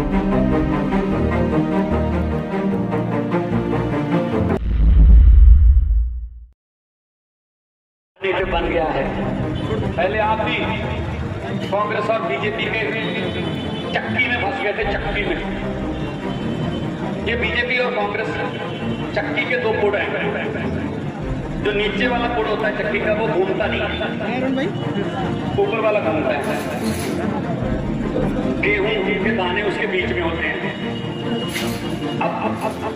बन गया है। पहले आप भी कांग्रेस और बीजेपी के चक्की में फंस गए थे, चक्की में। ये बीजेपी और कांग्रेस चक्की के दो पुड़ हैं। जो नीचे वाला पुड़ होता है चक्की का, वो घूमता नहीं है, ऊपर वाला घूमता है। गेहूं के दाने उसके बीच में होते हैं। अब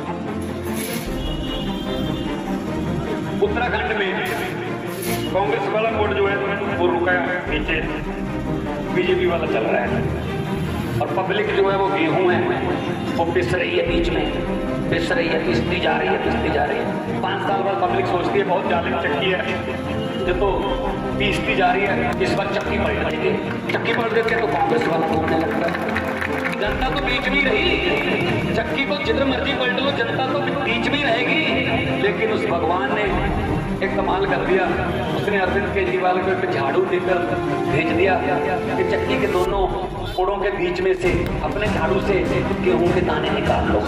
उत्तराखंड में कांग्रेस वाला वोट जो है वो रुका है, नीचे बीजेपी वाला चल रहा है। और पब्लिक जो है वो गेहूं है, वो पिस रही है, बीच में पिस रही है, पिसती जा रही है, पिसती जा रही है। 5 साल बाद पब्लिक सोचती है बहुत जालिम चक्की है, ये तो पीसती जा रही है, इस बार चक्की पलट देंगे। चक्की पलट देते तो कांग्रेस वाला बोलने लगता है। जनता तो बीच में रही, चक्की को जिधर मर्जी पलट लो, जनता तो बीच में रहेगी। लेकिन उस भगवान ने एक कमाल कर दिया, उसने अरविंद केजरीवाल को एक झाड़ू देकर भेज दिया कि चक्की के दोनों पुड़ों के बीच में से अपने झाड़ू से गेहूं के दाने निकाल लो।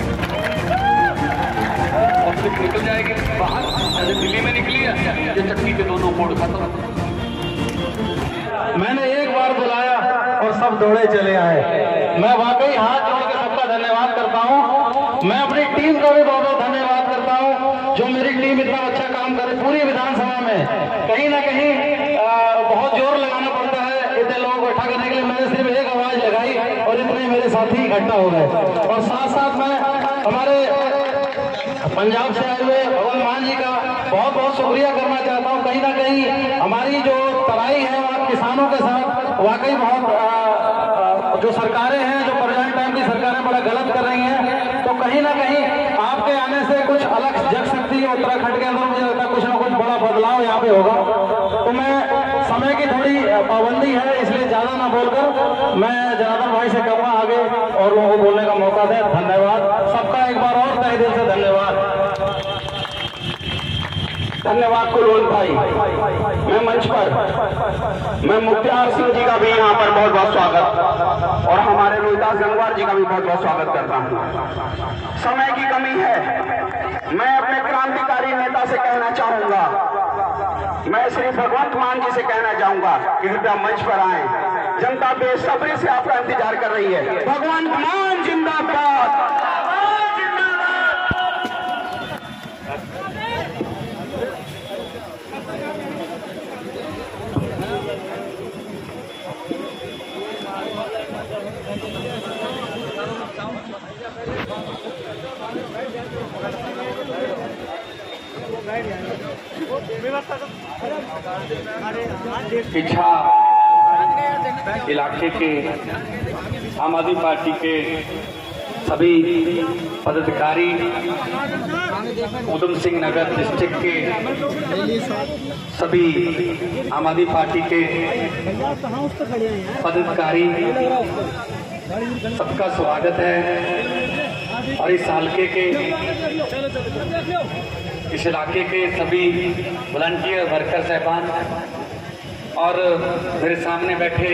और फिर निकल जाएगी बाहर, जैसे दिल्ली में निकली है ये चक्की के दोनों पुड़ खत्म। मैंने एक बार बुलाया और सब दौड़े चले आए। मैं वाकई हाथ जोड़ के सबका धन्यवाद करता हूँ। मैं अपनी टीम का भी बहुत बहुत धन्यवाद करता हूँ, जो मेरी टीम इतना अच्छा काम करे पूरी विधानसभा में। कहीं ना कहीं बहुत जोर लगाना पड़ता है इतने लोगों को इकट्ठा करने के लिए। मैंने सिर्फ एक आवाज लगाई और इतने मेरे साथी इकट्ठा हो गए। और साथ साथ मैं हमारे पंजाब से आए हुए भगवंत मान जी का बहुत बहुत शुक्रिया करना चाहता हूँ। कहीं ना कहीं हमारी जो तराई है वहाँ किसानों के साथ वाकई बहुत जो सरकारें हैं, जो प्रेजेंट टाइम की सरकारें बड़ा गलत कर रही हैं। तो कहीं ना कहीं आपके आने से कुछ अलग जग सकती है उत्तराखंड के अंदर। मुझे लगता है कुछ ना कुछ बड़ा बदलाव यहाँ पे होगा। तो मैं समय की थोड़ी पाबंदी है, इसलिए ज्यादा ना बोलकर मैं जनार्दन भाई से कहूँगा आगे और लोगों को बोलने का मौका दें। धन्यवाद सबका, एक बार और तहे दिल से धन्यवाद। धन्यवाद कुलवंत भाई। मैं मंच पर मैं मुख्तार सिंह जी का भी यहाँ पर बहुत बहुत स्वागत और हमारे रोहिदास गंगवार जी का भी बहुत बहुत स्वागत करता हूँ। समय की कमी है, मैं अपने क्रांतिकारी नेता से कहना चाहूंगा, मैं श्री भगवंत मान जी से कहना चाहूंगा कि कृपया मंच पर आए। जनता बेसब्री से आपका इंतजार कर रही है। भगवंत मान जिंदाबाद। पीछा इलाके के आम आदमी पार्टी के सभी पदाधिकारी, उधम सिंह नगर डिस्ट्रिक्ट के सभी आम आदमी पार्टी के पदाधिकारी, सबका स्वागत है। और इस हल्के के, इस इलाके के सभी वॉलंटियर वर्कर साहबान और मेरे सामने बैठे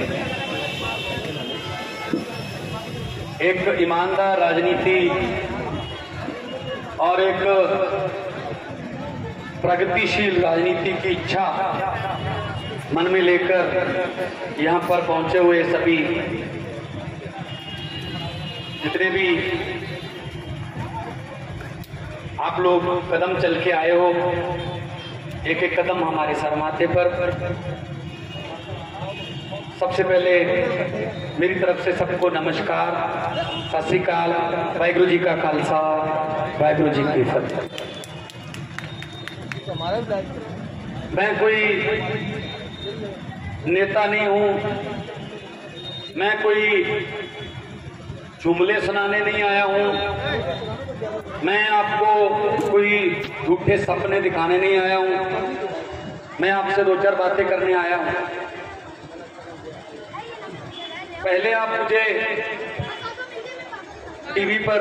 एक ईमानदार राजनीति और एक प्रगतिशील राजनीति की इच्छा मन में लेकर यहाँ पर पहुंचे हुए सभी जितने भी आप लोग कदम चल के आए हो, एक एक कदम हमारे सर माथे पर। सबसे पहले मेरी तरफ से सबको नमस्कार, सत श्री अकाल, वाहिगुरु जी का खालसा, वाहिगुरु जी की फतेह। मैं कोई नेता नहीं हूँ, मैं कोई जुमले सुनाने नहीं आया हूँ, मैं आपको कोई झूठे सपने दिखाने नहीं आया हूँ, मैं आपसे 2-4 बातें करने आया हूँ। पहले आप मुझे टीवी पर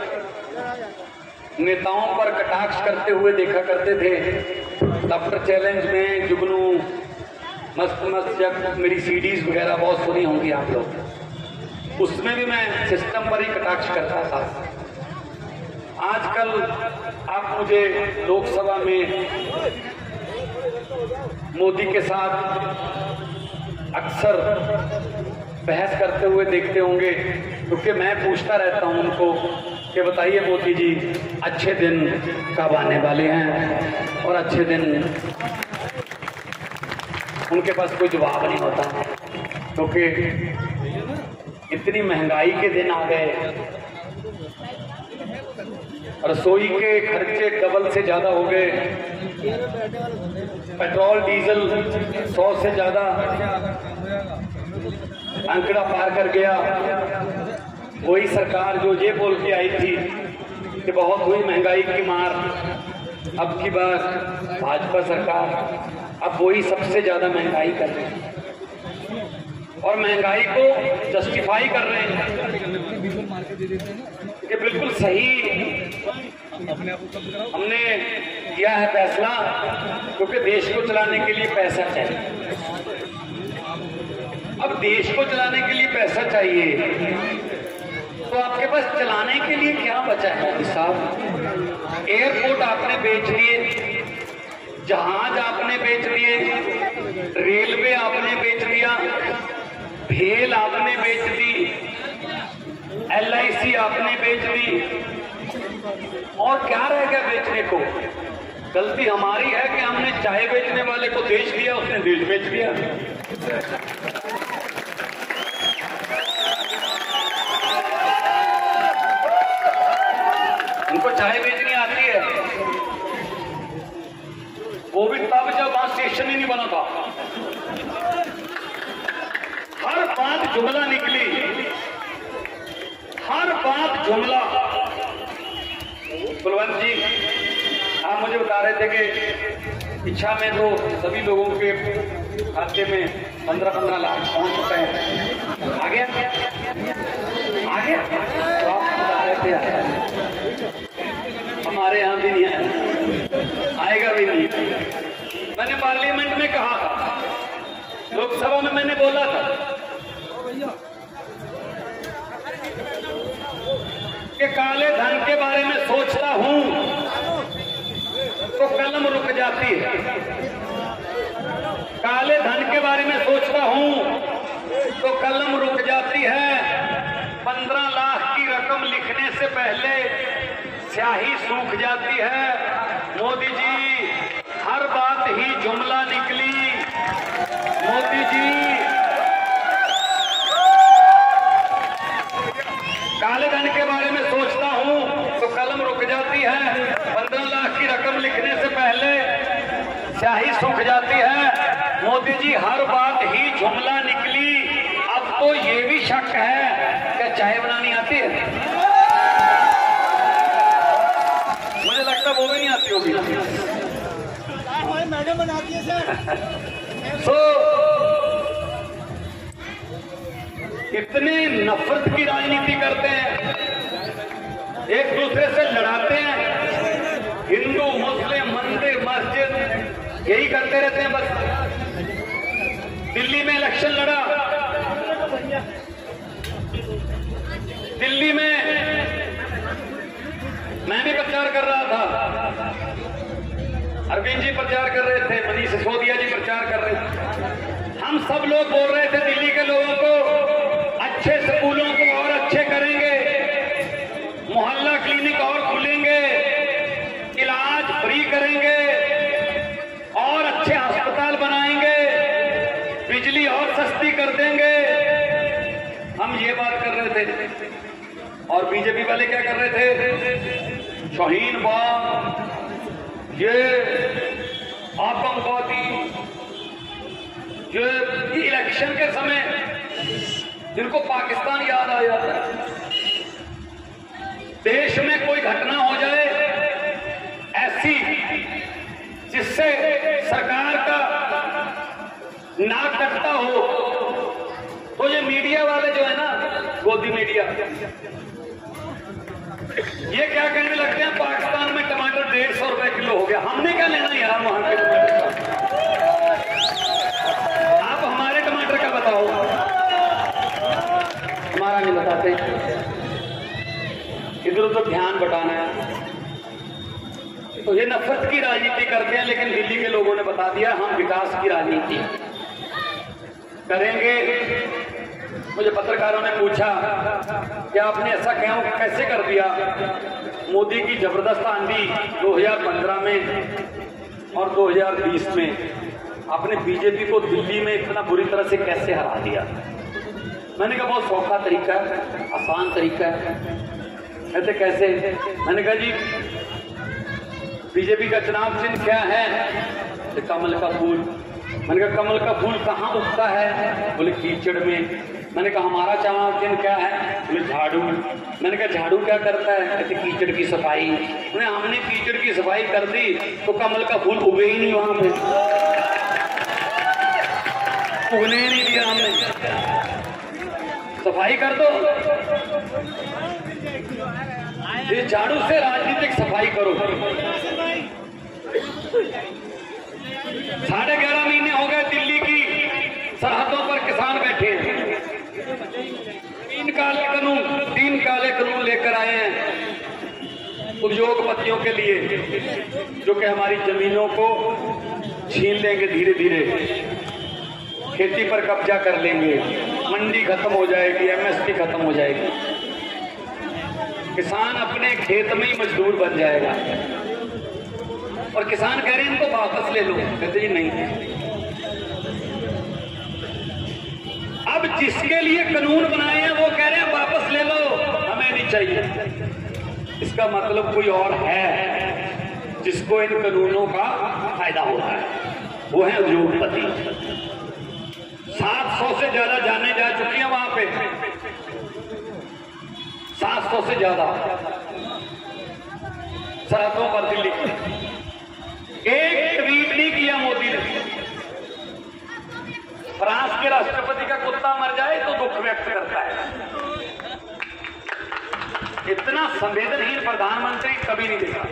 नेताओं पर कटाक्ष करते हुए देखा करते थे। डॉक्टर चैलेंज में जुगनू, मस्त मस्त, जब मेरी सीडीज वगैरह बहुत सुनी होंगी आप लोग, उसमें भी मैं सिस्टम पर ही कटाक्ष करता था। आजकल आप मुझे लोकसभा में मोदी के साथ अक्सर बहस करते हुए देखते होंगे, क्योंकि मैं पूछता रहता हूं उनको कि बताइए मोदी जी, अच्छे दिन कब आने वाले हैं, और अच्छे दिन उनके पास कोई जवाब नहीं होता, क्योंकि इतनी महंगाई के दिन आ गए, रसोई के खर्चे डबल से ज्यादा हो गए, पेट्रोल डीजल 100 से ज्यादा आंकड़ा पार कर गया। वही सरकार जो ये बोल के आई थी कि बहुत हुई महंगाई की मार, अब की बार भाजपा सरकार अब वही सबसे ज्यादा महंगाई कर रही है और महंगाई को जस्टिफाई कर रहे हैं कि बिल्कुल सही हमने किया है फैसला, क्योंकि देश को चलाने के लिए पैसा चाहिए। अब देश को चलाने के लिए पैसा चाहिए, तो आपके पास चलाने के लिए क्या बचा है मोदी साहब? एयरपोर्ट आपने बेच दिए, जहाज आपने बेच दिए, रेलवे आपने बेच दिया, भेल आपने बेच दी, LIC आपने बेच दी, और क्या रह गया बेचने को? गलती हमारी है कि हमने चाय बेचने वाले को देश दिया, उसने देश बेच दिया। उनको चाय बेचनी आती है, वो भी तब जब वहां स्टेशन ही नहीं बना था। हर बात जुमला निकली, हर बात जुमला। कुलवंत जी, आप मुझे बता रहे थे कि इच्छा में तो सभी लोगों के खाते में 15-15 लाख पहुंच चुके हैं। आ गया तो आप बता रहे थे हमारे यहाँ भी नहीं आया, आएगा भी नहीं। मैंने पार्लियामेंट में कहा था, लोकसभा में मैंने बोला था कि काले धन के बारे में सोचता हूं तो कलम रुक जाती है, काले धन के बारे में सोचता हूं तो कलम रुक जाती है। 15 लाख की रकम लिखने से पहले स्याही सूख जाती है। मोदी जी, हर बात ही जुमला निकली। मोदी जी, काले धन के बारे में सोचता हूं तो कलम रुक जाती है। 15 लाख की रकम लिखने से पहले स्याही सूख जाती है। मोदी जी, हर बात ही जुमला निकली। अब तो ये भी शक है कि चाय बनानी आती है। मुझे लगता है वो भी नहीं आती होगी। मैडम बनाती है सर। इतने नफरत की राजनीति करते हैं, एक दूसरे से लड़ाते हैं, हिंदू मुस्लिम मंदिर मस्जिद यही करते रहते हैं बस। दिल्ली में इलेक्शन लड़ा, दिल्ली में मैं भी प्रचार कर रहा था, अरविंद जी प्रचार कर रहे थे, मनीष सिसोदिया जी प्रचार कर रहे थे। हम सब लोग बोल रहे थे दिल्ली के लोगों को अच्छे स्कूलों को और अच्छे करेंगे, मोहल्ला क्लिनिक और खुलेंगे, इलाज फ्री करेंगे और अच्छे अस्पताल बनाएंगे, बिजली और सस्ती कर देंगे। हम ये बात कर रहे थे और बीजेपी वाले क्या कर रहे थे? शाहीन बाग, ये आतंकवादी, ये इलेक्शन के समय जिनको पाकिस्तान याद आ जाता है। देश में कोई घटना हो जाए ऐसी जिससे सरकार का नाक कटता हो, तो ये मीडिया वाले जो है ना, गोदी मीडिया, ये क्या कहने लगते हैं, पाकिस्तान में टमाटर 150 रुपए किलो हो गया। हमने क्या लेना यार वहां के टमाटर का? आप हमारे टमाटर का बताओ। हमारा नहीं बताते, इधर उधर ध्यान बटाना है। तो ये नफरत की राजनीति करते हैं, लेकिन दिल्ली के लोगों ने बता दिया हम विकास की राजनीति करेंगे। मुझे पत्रकारों ने पूछा कि आपने ऐसा कैसे कर दिया? मोदी की जबरदस्त आंधी 2015 में और 2020 में आपने बीजेपी को दिल्ली में इतना बुरी तरह से कैसे हरा दिया? मैंने कहा बहुत सौखा तरीका है, आसान तरीका है। कहते कैसे? मैंने कहा जी बीजेपी का चुनाव चिन्ह क्या है? तो कमल का फूल। मैंने कहा कमल का फूल कहाँ उगता है? बोले कीचड़ में। मैंने कहा हमारा चुनाव चिन्ह क्या है? बोले झाड़ू। मैंने कहा झाड़ू क्या करता है? कहते कीचड़ की सफाई। हमने कीचड़ की सफाई कर दी तो कमल का फूल उगे ही नहीं, वहां पे उगने ही नहीं दिया हमने। सफाई कर दो, ये झाड़ू से राजनीतिक सफाई करो। 11.5 महीने हो गए दिल्ली की सरहदों पर किसान बैठे हैं। 3 काले कानून लेकर आए हैं उद्योगपतियों के लिए, जो कि हमारी जमीनों को छीन लेंगे, धीरे धीरे खेती पर कब्जा कर लेंगे, मंडी खत्म हो जाएगी, एमएसपी खत्म हो जाएगी, किसान अपने खेत में ही मजदूर बन जाएगा। और किसान कह रहे हैं इनको वापस ले लो। कहते जी नहीं, अब जिसके लिए कानून बनाए हैं वो कह रहे हैं वापस ले लो, हमें नहीं चाहिए। इसका मतलब कोई और है जिसको इन कानूनों का फायदा हो रहा है, वो है उद्योगपति। 700 से ज्यादा जाने जा चुकी हैं वहां पे, 700 से ज्यादा सरहदों पर दिल्ली। एक ट्वीट नहीं किया मोदी ने। फ्रांस के राष्ट्रपति का कुत्ता मर जाए तो दुख व्यक्त करता है। इतना संवेदनहीन प्रधानमंत्री कभी नहीं देखा।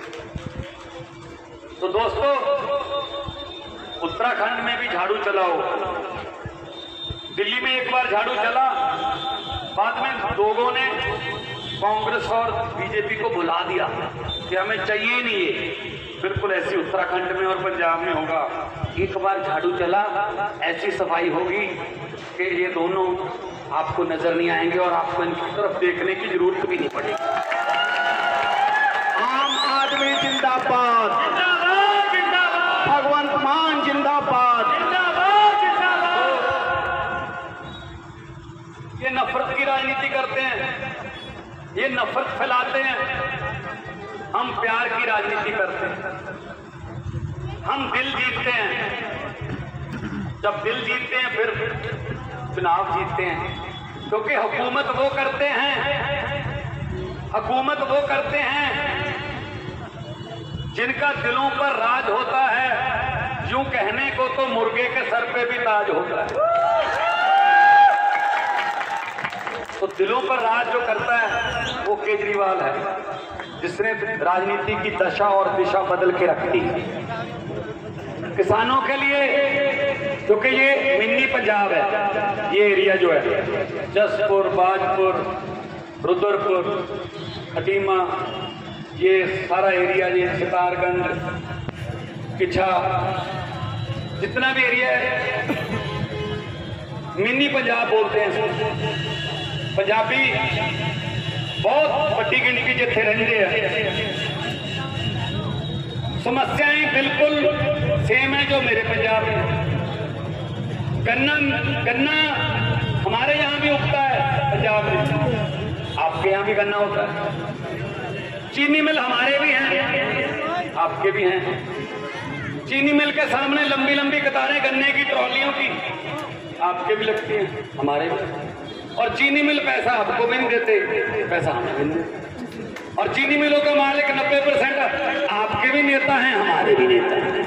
तो दोस्तों, उत्तराखंड में भी झाड़ू चलाओ। दिल्ली में एक बार झाड़ू चला, बाद में लोगों ने कांग्रेस और बीजेपी को भुला दिया कि हमें चाहिए ही नहीं है। बिल्कुल ऐसी उत्तराखंड में और पंजाब में होगा। एक बार झाड़ू चला, ऐसी सफाई होगी कि ये दोनों आपको नजर नहीं आएंगे और आपको इनकी तरफ देखने की जरूरत भी नहीं पड़ेगी। आम आदमी जिंदाबाद, भगवंत मान जिंदाबाद। ये नफरत की राजनीति करते हैं, ये नफरत फैलाते हैं। हम प्यार की राजनीति करते हैं, हम दिल जीतते हैं। जब दिल जीतते हैं फिर चुनाव जीतते हैं, क्योंकि हुकूमत वो करते हैं जिनका दिलों पर राज होता है। यूं कहने को तो मुर्गे के सर पे भी ताज होता है। तो दिलों पर राज जो करता है वो केजरीवाल है, जिसने राजनीति की दशा और दिशा बदल के रख दी। किसानों के लिए, क्योंकि ये मिनी पंजाब है, ये एरिया जो है जसपुर, बाजपुर, रुद्रपुर, खटीमा, ये सारा एरिया, ये सितारगंज, किच्छा, जितना भी एरिया है मिनी पंजाब बोलते हैं। पंजाबी बहुत बड़ी गिनती जिथे रहते हैं। समस्याएं बिल्कुल सेम है जो मेरे पंजाब में। गन्ना हमारे यहाँ भी उगता है पंजाब में, आपके यहाँ भी गन्ना होता है। चीनी मिल हमारे भी हैं, आपके भी हैं। चीनी मिल के सामने लंबी लंबी कतारें गन्ने की ट्रॉलियों की, आपके भी लगती हैं, हमारे भी। और चीनी मिल पैसा आपको भी नहीं देते, पैसा हमें भी नहीं देते। और चीनी मिलों का मालिक 90% आपके भी नेता हैं, हमारे भी नेता हैं।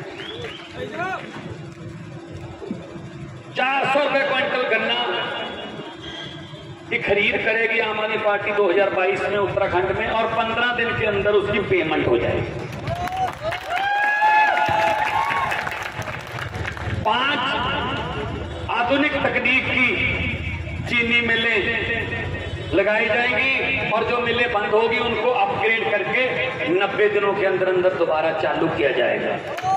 400 रुपए क्विंटल गन्ना की खरीद करेगी आम आदमी पार्टी 2022 में उत्तराखंड में, और 15 दिन के अंदर उसकी पेमेंट हो जाएगी। 5 आधुनिक तकनीक की चीनी मिलें मिलें लगाई जाएंगी और जो मिलें बंद होगी उनको अपग्रेड करके 90 दिनों के अंदर अंदर दोबारा चालू किया जाएगा।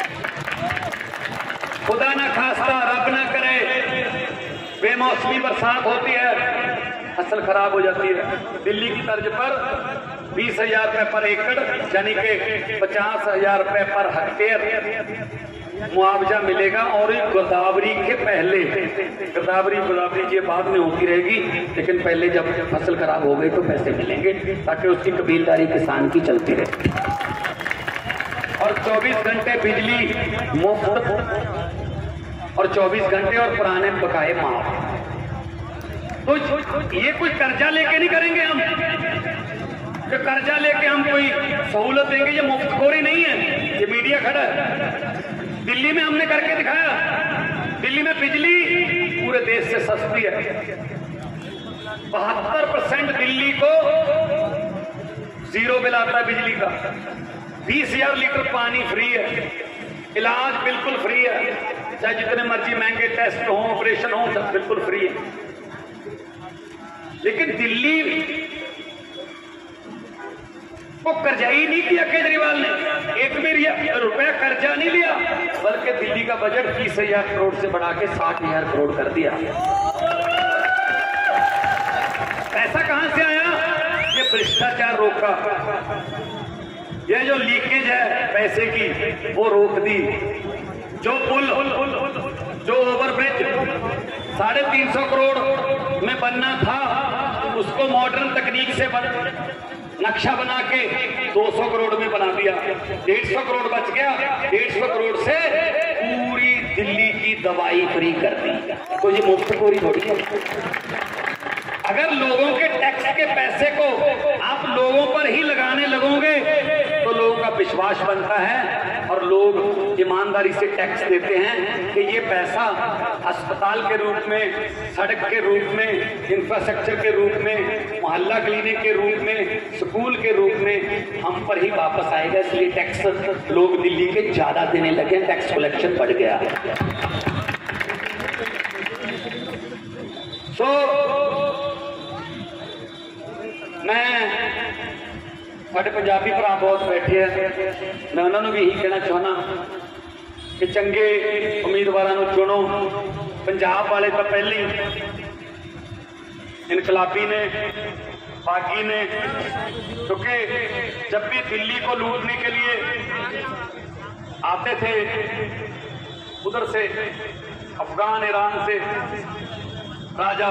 खुदा ना खास्ता, रब ना करे, बेमौसमी बरसात होती है, फसल खराब हो जाती है। दिल्ली की तर्ज पर 20,000 रुपए पर एकड़ यानी कि 50,000 रुपए पर हेक्टेयर मुआवजा मिलेगा। और गोदावरी के पहले, गोदावरी ये बाद में होती रहेगी, लेकिन पहले जब फसल खराब हो गई तो पैसे मिलेंगे ताकि उसकी कबीलदारी किसान की चलती रहे। और 24 घंटे बिजली मुफ्त और 24 घंटे और पुराने बकाए माफ। तो ये कोई कर्जा लेके नहीं करेंगे हम, जो कर्जा लेके हम कोई सहूलत देंगे, ये मुफ्तखोरी नहीं है। ये मीडिया खड़ा है, दिल्ली में हमने करके दिखाया। दिल्ली में बिजली पूरे देश से सस्ती है। 72% दिल्ली को जीरो बिल आता है बिजली का। 20,000 लीटर पानी फ्री है, इलाज बिल्कुल फ्री है, चाहे जितने मर्जी महंगे टेस्ट हो, ऑपरेशन हो, सब बिल्कुल फ्री है। लेकिन दिल्ली को कर्जा ही नहीं किया केजरीवाल ने, एक भी रुपया कर्जा नहीं लिया, बल्कि दिल्ली का बजट 30,000 करोड़ से बढ़ा के 60,000 करोड़ कर दिया। पैसा कहां से आया? ये भ्रष्टाचार रोका, ये जो लीकेज है पैसे की वो रोक दी। जो पुल, जो ओवरब्रिज 350 करोड़ में बनना था, उसको मॉडर्न तकनीक से नक्शा बना के 200 करोड़ में बना दिया। 150 करोड़ बच गया। 150 करोड़ से पूरी दिल्ली की दवाई फ्री कर दी। तो ये मुफ्तखोरी थोड़ी है। अगर लोगों के टैक्स के पैसे को आप लोगों पर ही लगाने लगोगे तो लोगों का विश्वास बनता है और लोग ईमानदारी से टैक्स देते हैं कि ये पैसा अस्पताल के रूप में, सड़क के रूप में, इंफ्रास्ट्रक्चर के रूप में, मोहल्ला क्लिनिक के रूप में, स्कूल के रूप में हम पर ही वापस आएगा। इसलिए टैक्स लोग दिल्ली के ज्यादा देने लगे, टैक्स कलेक्शन बढ़ गया। मैं साढ़े पंजाबी भरा बहुत बैठे हैं, मैं उन्होंने भी यही कहना चाहना कि चंगे उम्मीदवारों को चुनो। पंजाब वाले तो पहले ही इनकलाबी ने, बागी ने, क्योंकि जब भी दिल्ली को लूटने के लिए आते थे उधर से, अफगान ईरान से राजा,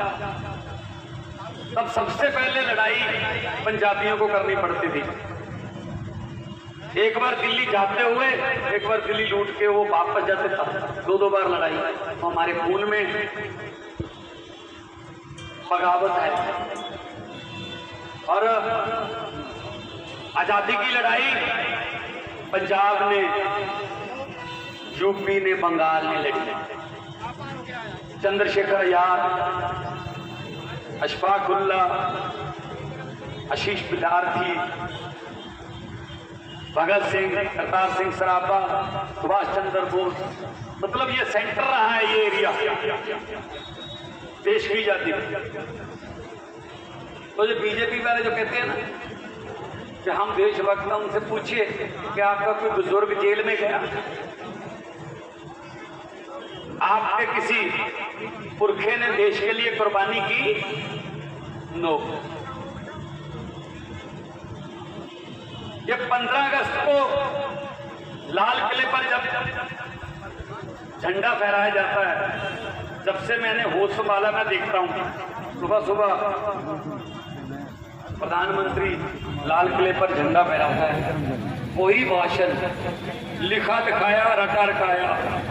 तब सबसे पहले लड़ाई पंजाबियों को करनी पड़ती थी। एक बार दिल्ली जाते हुए, एक बार दिल्ली लूट के वो वापस जाते थे, दो बार लड़ाई। तो हमारे खून में बगावत है। और आजादी की लड़ाई पंजाब ने, यूपी ने, बंगाल ने लड़ी। चंद्रशेखर आजाद, अशफाकुल्लाह, आशीष विद्यार्थी, भगत सिंह, करतार सिंह सराभा, सुभाष चंद्र बोस, मतलब ये सेंटर रहा है ये एरिया देश की आजादी। तो जो बीजेपी वाले जो कहते हैं ना कि हम देशभक्त हैं, उनसे पूछिए कि आपका कोई बुजुर्ग जेल में गया? आपके किसी पुरखे ने देश के लिए कुर्बानी की? नो। ये 15 अगस्त को लाल किले पर जब झंडा फहराया जाता है, जब से मैंने होश संभाला मैं देखता हूं सुबह सुबह प्रधानमंत्री लाल किले पर झंडा फहराता है। कोई भाषण लिखा दिखाया, रटा रखाया,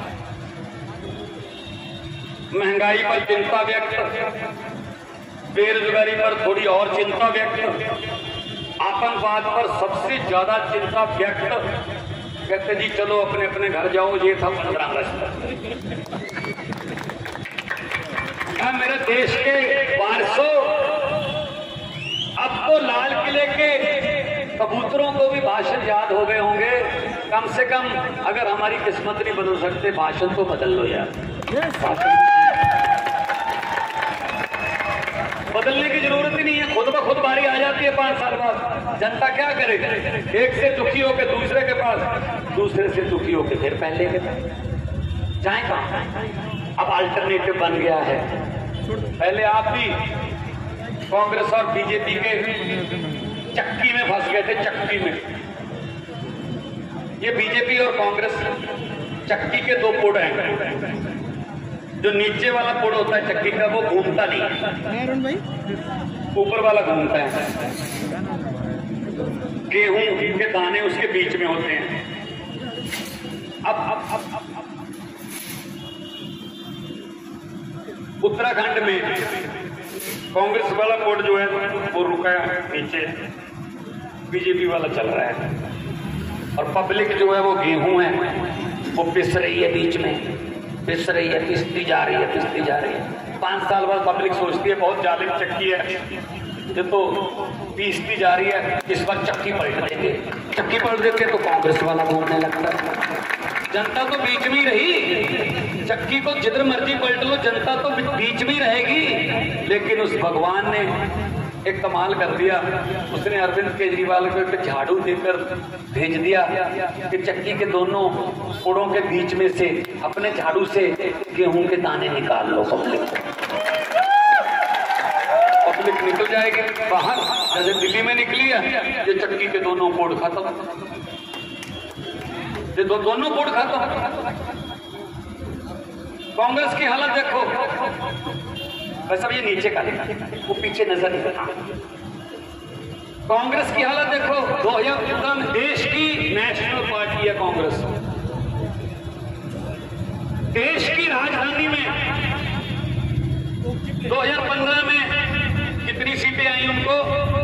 महंगाई पर चिंता व्यक्त, बेरोजगारी पर थोड़ी और चिंता व्यक्त, आतंकवाद पर सबसे ज्यादा चिंता व्यक्त। कहते जी चलो अपने अपने घर जाओ। ये था 15 अगस्त। मेरे देश के वारसों, अब तो लाल किले के कबूतरों को भी भाषण याद हो गए होंगे। कम से कम अगर हमारी किस्मत नहीं बदल सकते, भाषण तो बदल लो यार। बदलने की जरूरत ही नहीं है, खुद ब खुद बारी आ जाती है 5 साल बाद। जनता क्या करे, एक से दुखी होकर दूसरे के पास, दूसरे से दुखी होकर फिर पहले के पास जाए कहां। अब अल्टरनेटिव बन गया है। पहले आप भी कांग्रेस और बीजेपी के चक्की में फंस गए थे, चक्की में। ये बीजेपी और कांग्रेस चक्की के 2 पोड़ हैं। जो नीचे वाला पोड़ होता है चक्की का, वो घूमता नहीं है, ऊपर वाला घूमता है। गेहूं के दाने उसके बीच में होते हैं। अब उत्तराखंड में कांग्रेस वाला पोड़ जो है वो रुका है नीचे, बीजेपी वाला चल रहा है। और पब्लिक जो है वो गेहूं है, वो पिस रही है बीच में, पिस रही है, पिसती जा रही है, पिसती जा रही है। 5 साल बाद पब्लिक सोचती है बहुत जालिम चक्की है, ये तो पीसती जा रही है, इस बार चक्की पलट देंगे। चक्की पलट देते तो कांग्रेस वाला घूमने लगता है। जनता तो बीच में ही रही, चक्की को जिधर मर्जी पलट लो, जनता तो बीच में ही रहेगी। लेकिन उस भगवान ने एक कमाल कर दिया, उसने अरविंद केजरीवाल को एक झाड़ू देकर भेज दिया कि चक्की के दोनों पोड़ों के बीच में से अपने झाड़ू से गेहूं के दाने निकाल लो। पब्लिक निकल जाएगी बाहर, जैसे दिल्ली में निकली है। ये चक्की के दोनों पोड़ खत्म, ये दोनों पोड़ खत्म। कांग्रेस की हालत देखो, वैसे ये नीचे का वो पीछे नजर नहीं आता। कांग्रेस की हालत देखो, 2015 में देश की नेशनल पार्टी है कांग्रेस। देश की राजधानी में 2015 में कितनी सीटें आई उनको?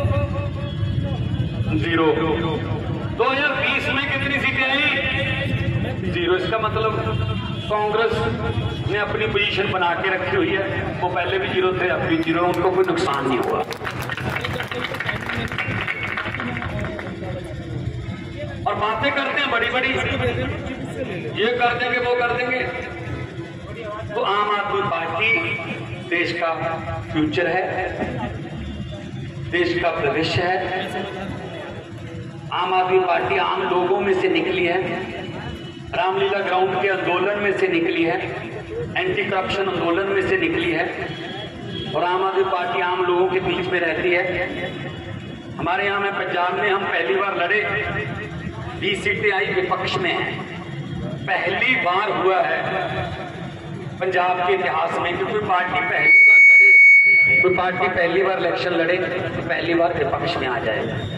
0। 2020 में कितनी सीटें आई? 0। इसका मतलब कांग्रेस ने अपनी पोजीशन बना के रखी हुई है। वो पहले भी 0 थे, अब भी 0, उनको कोई नुकसान नहीं हुआ। और बातें करते हैं बड़ी बड़ी, ये कर देंगे वो कर देंगे। तो आम आदमी पार्टी देश का फ्यूचर है, देश का भविष्य है। आम आदमी पार्टी आम लोगों में से निकली है, रामलीला ग्राउंड के आंदोलन में से निकली है, एंटी करप्शन आंदोलन में से निकली है। और आम आदमी पार्टी आम लोगों के बीच में रहती है। हमारे यहाँ में पंजाब में हम पहली बार लड़े, 20 सीटें आई, विपक्ष में है। पहली बार हुआ है पंजाब के इतिहास में कि कोई पार्टी पहली बार लड़े, कोई पार्टी पहली बार इलेक्शन लड़े तो पहली बार विपक्ष में आ जाए।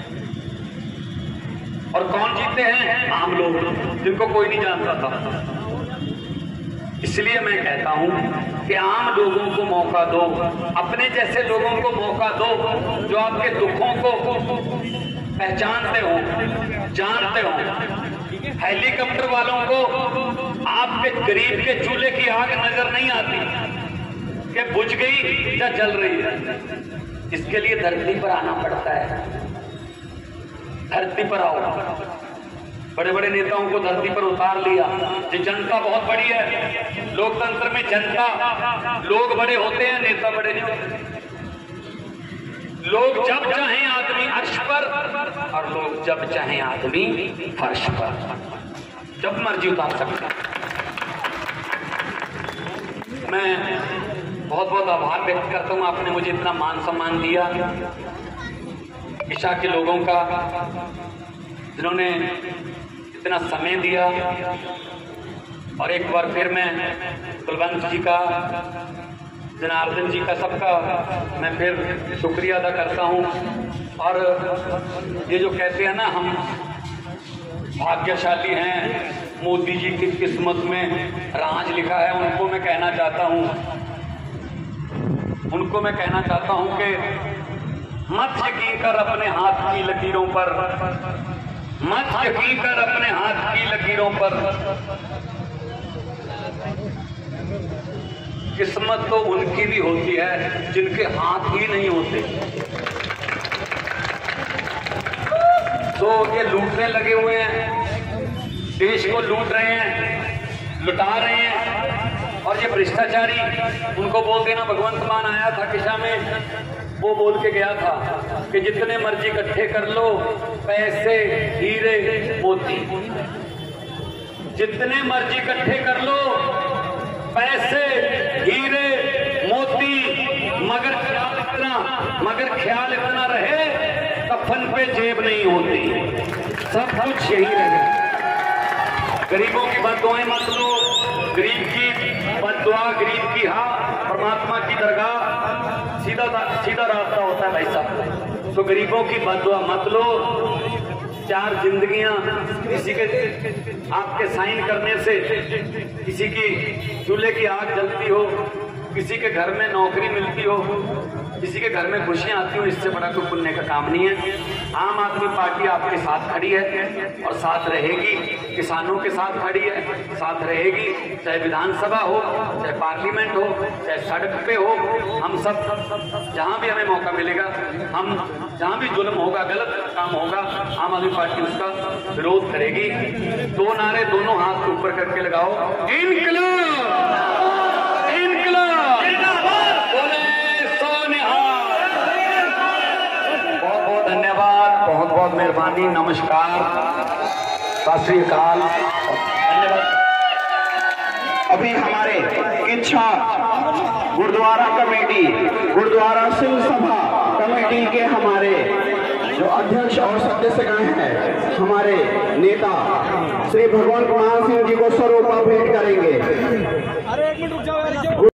और कौन जीते हैं? आम लोग, जिनको कोई नहीं जानता था। इसलिए मैं कहता हूं कि आम लोगों को मौका दो, अपने जैसे लोगों को मौका दो, जो आपके दुखों को पहचानते हो, जानते हो। हेलीकॉप्टर वालों को आपके गरीब के चूल्हे की आग नजर नहीं आती कि बुझ गई या जल रही है। इसके लिए धरती पर आना पड़ता है। धरती पर आओ। बड़े बड़े नेताओं को धरती पर उतार लिया। ये जनता बहुत बड़ी है। लोकतंत्र में जनता, लोग बड़े होते हैं, नेता बड़े नहीं होते। लोग जब चाहें आदमी अर्श पर, और लोग जब चाहें आदमी फर्श पर, जब मर्जी उतार सकता। मैं बहुत बहुत आभार व्यक्त करता हूं, आपने मुझे इतना मान सम्मान दिया। ईशा के लोगों का, जिन्होंने इतना समय दिया। और एक बार फिर मैं कुलवंत जी का, जनार्दन जी का, सबका मैं फिर शुक्रिया अदा करता हूं। और ये जो कहते हैं ना हम भाग्यशाली हैं, मोदी जी की किस्मत में राज लिखा है, उनको मैं कहना चाहता हूं कि मत यकीन कर अपने हाथ की लकीरों पर, मत यकीन कर अपने हाथ की लकीरों पर। किस्मत तो उनकी भी होती है जिनके हाथ ही नहीं होते। तो ये लूटने लगे हुए हैं, देश को लूट रहे हैं, लुटा रहे हैं। और ये भ्रष्टाचारी, उनको बोल देना भगवंत मान आया था किशा में, वो बोल के गया था कि जितने मर्जी इकट्ठे कर लो, पैसे हीरे मोती, जितने मर्जी इकट्ठे कर लो, पैसे हीरे मोती, मगर ख्याल इतना रहे कफन पे जेब नहीं होती, सब कुछ यही रहे। गरीबों की बददुआएं मत लो, गरीब की बददुआ गरीब की हाँ परमात्मा की दरगाह सीधा रास्ता होता है भाई साहब। तो गरीबों की बददुआ मत लो। 4 जिंदगियां किसी के आपके साइन करने से किसी की चूल्हे की आग जलती हो, किसी के घर में नौकरी मिलती हो, किसी के घर में खुशियां आती हो, इससे बड़ा कोई पुण्य का काम नहीं है। आम आदमी पार्टी आपके साथ खड़ी है और साथ रहेगी, किसानों के साथ खड़ी है, साथ रहेगी, चाहे विधानसभा हो, चाहे पार्लियामेंट हो, चाहे सड़क पे हो। हम सब जहां भी हमें मौका मिलेगा, हम जहां भी जुल्म होगा, गलत काम होगा, आम आदमी पार्टी उसका विरोध करेगी। 2 नारे दोनों हाथ ऊपर करके लगाओ, इनकलाब, इनकलाब, बोले सोनिहाल। बहुत बहुत धन्यवाद, बहुत बहुत मेहरबानी, नमस्कार, सत श्री अकाल, धन्यवाद। अभी हमारे इच्छा गुरुद्वारा कमेटी, गुरुद्वारा सिंह सभा कमेटी के हमारे जो अध्यक्ष और सदस्यगण हैं, हमारे नेता श्री भगवान कुमार सिंह जी को स्वरूपा भेंट करेंगे।